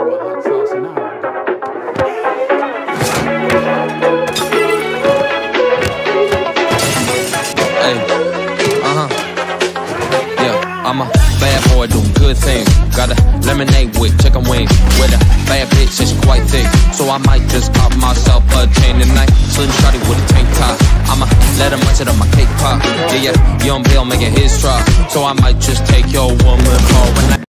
my hot sauce and all. Hey, yeah, I'm a bad boy doing good things. Got a lemonade with chicken wings. With a bad bitch and she quite thick, so I might just pop myself a chain tonight. Slim shawty with a tank top. I'ma let her munch it on my cake pop. Yeah, young Bill making his drop, so I might just take your woman for a night.